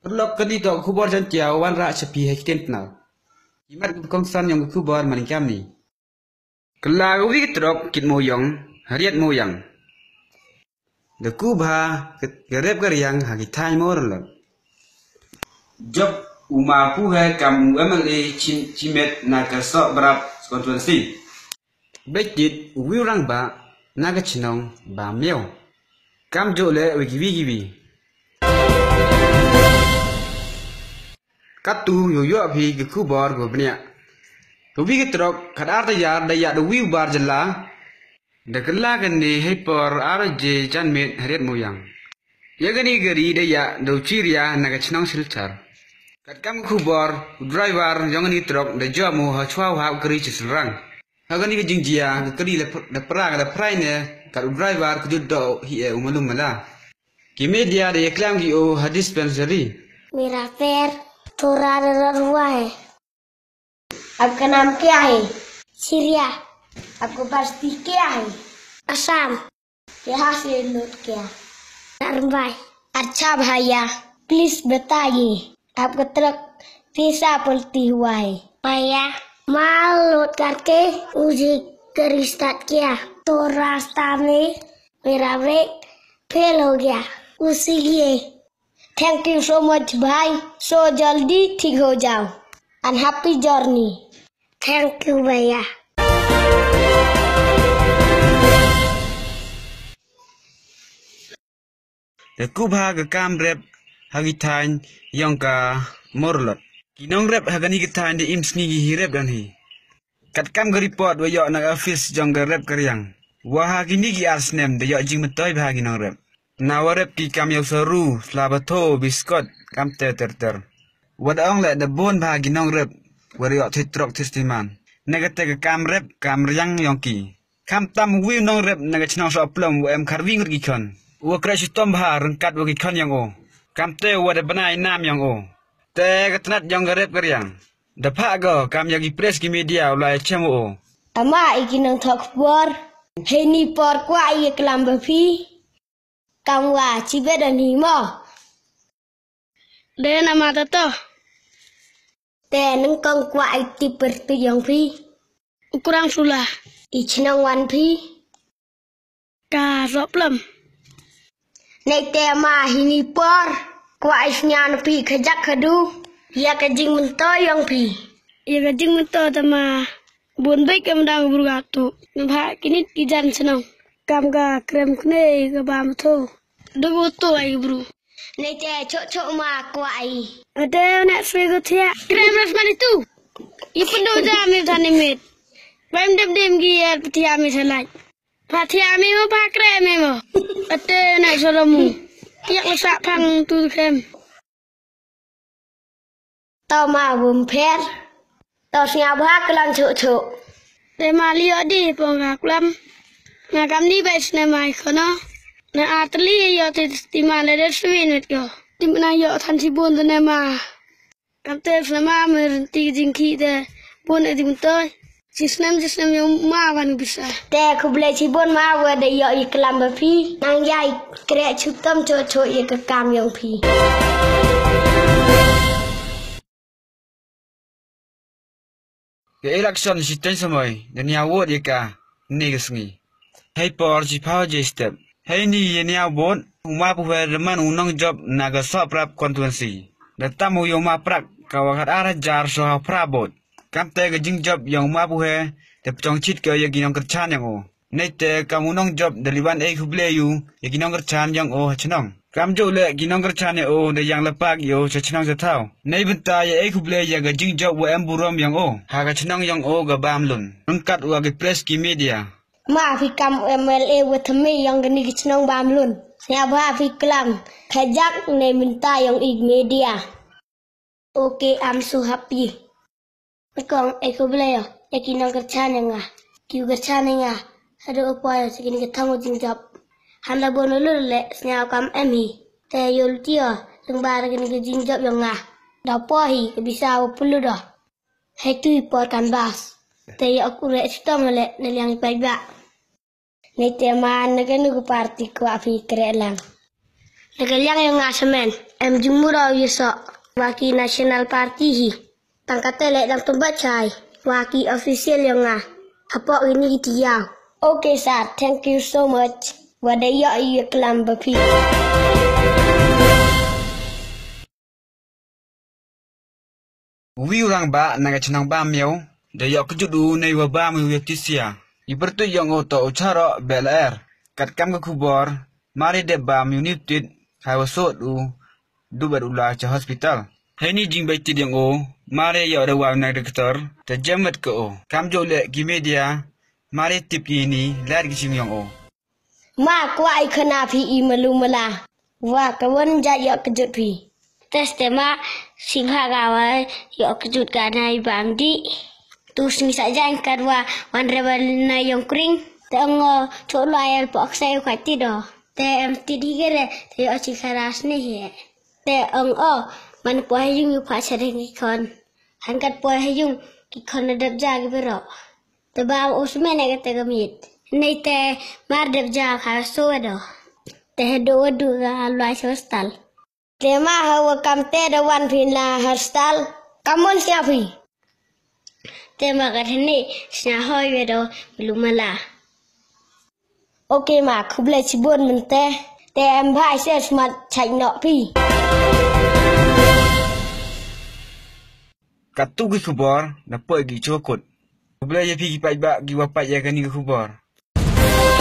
Lok kadi tok kubor jan tiaw wan ra sepi hekten na. Kimat kongsan yang kubor manikam ni. Kelar wi trok kit moyong, hariat moyang. De kubha gerep geriang hagi thai morlok. Job uma puhe kam UMLA cimet naga sok berap konstitusi. Bekit wirang ba naga cinong ba miao. Kam jole wigiwi. Katu yoyo api ke kubor go bnia. Kubi ketrok kadar tayar daya do wiu bar jela. Da kala gani hyper RJ janmet hariat moyang. Yagani gari daya do ciria naga cinong silchar. Kat kam kubor driver jongani trok da jamu ha chwa ha kri chisrang. Hagani ke jingjia ke kri le perang da praine kat driver ke juddo hi e umalum mala. Ki media de klam gi o ha dispensary. मेरा पैर थोड़ा दर्द हुआ है। आपका नाम क्या है? सीरिया। आपको बस्ती क्या है? असम। यहाँ से लौट क्या? मुंबई। अच्छा भैया, प्लीज बताइए आपका ट्रक कैसा पलटी हुआ है? भैया, माल लोड करके मुझे गाड़ी स्टार्ट किया तो रास्ता में मेरा ब्रेक फेल हो गया, इसीलिए थैंक यू सो मच भाई, सो जल्दी ठीक हो जाओ and happy journey. Thank you भैया। De kubha ke kam rep hagi thain yong ka morlot. Kinong rep hagani ke thain de imsni gi rep dan hi. Kat kam ke report wa yo na office jong ke rep keriang. Wa hagini gi arsnem de yo jing metoy bha gi nong rep. Na wa rep ki kam yo seru slabato biskot kam ter. Wad ong le de bon bha gi nong rep wa yo thitrok thistiman. Negate ke kam rep kam riang yong ki. Kam tam wi nong rep naga chnong so plom wa em kharwing gi khon. Wa kresh tom ha rengkat wa gi khon yang o. Kam te wa de banai nam yang o. Te katnat jong rep keriang. Da pha go kam yagi press gi media ulai chemo o. Ama ikinang thok por heni por kwa ye klam ba phi. Kam wa chi bet dan hi mo. De nama tato. Te nang kong kwa ti per tu yang phi. Kurang sulah. Ichnang wan phi. Ka roplem. Nei te ma hini por kwa isnyan phi khajak khadu. Ya kajing mento yang phi. Ya kajing mento tama buồn bích em đang bùn gạt tụ phải cái nít cái dân xem nào cam gà krem này cái bám thô đôi vô tuổi bru này trẻ chỗ mà quậy ở đây nè suy cái thia krem là mana tu ipan đâu ra mình thằng này vậy em đêm kia thia mình sẽ lại phải thia mình mà phải krem mình mà ở đây nè sao mu tiếc là sạ phăng tu krem tao mà buồn phét tao sinh áo bác làm chỗ để mà liо đi bằng gạc lắm nhà cam đi về xem mày khó nó nhà atli yo thì mà lấy đất suy nét kìa thì mà yo thành chỉ buồn rồi mà cam tê xem mà mình thì dính khí thế buồn để dính tôi chỉ xem yo mà vẫn bisa tê không lấy chỉ buồn mà vừa để yo ik làm bờ phi nang dai kre chút tâm cho ik cam yong phi. Ke election si ten samoi dan ya wot ye ka ni ke sngi. Hey por ji power je step. Hey ni ye nya bon uma pu ve man unong job naga so prap konstitusi. Da tamu yo ma prak ka wa khat ara jar so ha prabot. Kam te ke jing job yang ma pu he te chong chit ke ye ginong kerchan yang o. Nei te kam unong job daliwan e khuble yu ye ginong kerchan yang o chnong. Kam jo le ginong kerchan ye o de yang lepak yo chnong se thau. Nei benta ye e khuble ye ga jing job wa em burom yang o. Ha ga chnong yang o ga bam lun. Rungkat wa ge press ki media. Ma fi kam MLA wa thame yang gani ki chnong bam lun. Nya ba fi klam khajak nei minta yang ig media. Okay, I'm so happy. Kong e khuble yo e ginong kerchan yang a. Ki kerchan yang a. Ada upaya segini ke thang jing job. Handa bono lule snya kam emi te yul tio lung bar gini ke jing job yang ngah da pohi ke bisa pulu dah hai tu por kan bas te aku re sta male ne yang paiba ne te man ne ke nu parti ko afi kre lang ne ke yang ngah semen em jumura yusok waki National Party hi. Tangkata lek dang tempat cai. Waki official yang Hapok ini dia. Okay, sir. Thank you so much. Wadaya iya kelam bapi. Wi orang ba naga cenang ba miau. Daya kejudu nei wa ba mu tisia. Ibertu yang oto ucara BLR. Kat kam ke kubor. Mari de ba mu nitit. Hawasot du berula ke hospital. Heni jing bai tid yang mari ya ada wa na doktor. Tajamat ke Kam jo le ki media. Mari tip ini lar ki yang Ma kuai kena pi imalumala. Wa kawan jaya kejut pi. Tes tema singha gawa ya kejut kanai bangdi. Tus ni saja yang kedua wan rebel na yang kering. Tengok colo ayal pok saya kwati do. Te empty digere te aci keras ni he. Te man puai yung pa sering ikon. Hangkat puai yung ikon adab jagi bero. Te ba usme na kata gamit. Nei te mar adab jag haso do. Te do ga luai hostal. Te ma hawa kam te da wan pin la hostal. Kamun siapi. Te ma kat ni sna hoy do belumala. Okay mà không lấy chỉ buồn mình te em phải sẽ mặt chạy nọ pi. Katu ki kubor dapat gi cokot. Boleh ya pi ki pai ba gi wapai ya kan ni kubor.